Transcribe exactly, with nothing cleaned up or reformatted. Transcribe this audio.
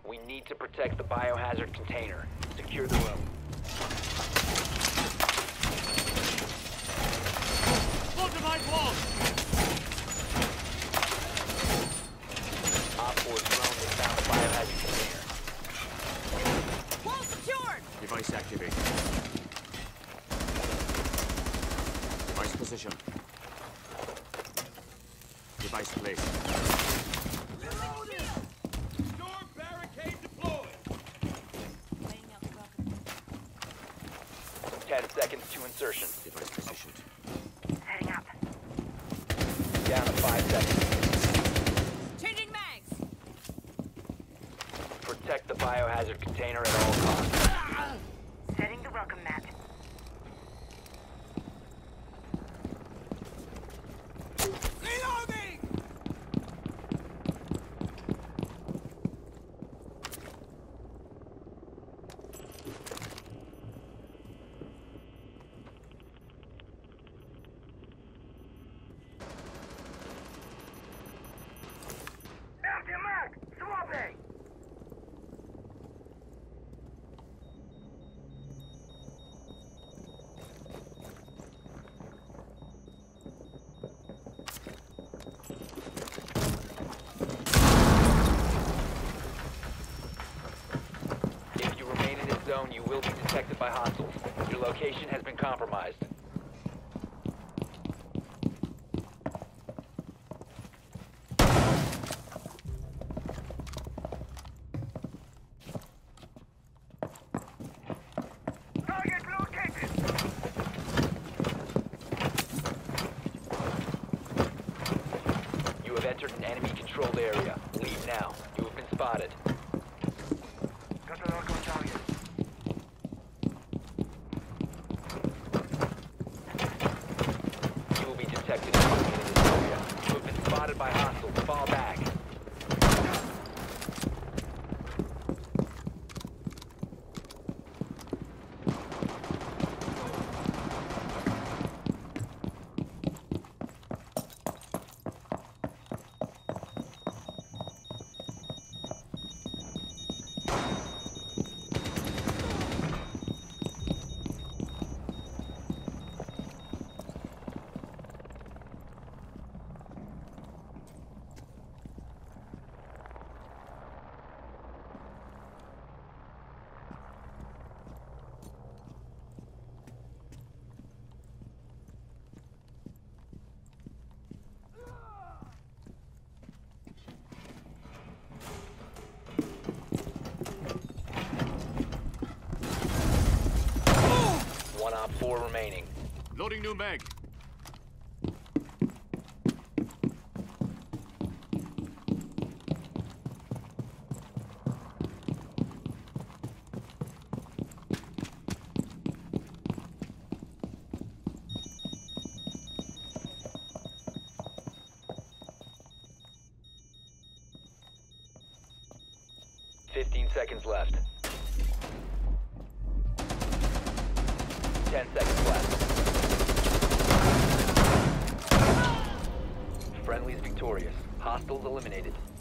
We need to protect the biohazard container. Secure the room. Fortified wall! Op four drone has found the biohazard container. Wall secured! Device activated. Device position. Device placed. Door barricade deployed! Ten seconds to insertion. Device positioned. Heading up. Down to five seconds. Changing mags! Protect the biohazard container at all costs. Setting the welcome mat. Reloading! Empty mag! Swapping! If you remain in this zone, you will be detected by hostiles. Your location has been compromised. Target located! You have entered an enemy-controlled area. Leave now. You have been spotted. Got a local target. You will be detected if you remain in this area. You have been spotted by hostiles. Fall back. One op four remaining. Loading new mag. Fifteen seconds left. Ten seconds left. Friendly's victorious. Hostiles eliminated.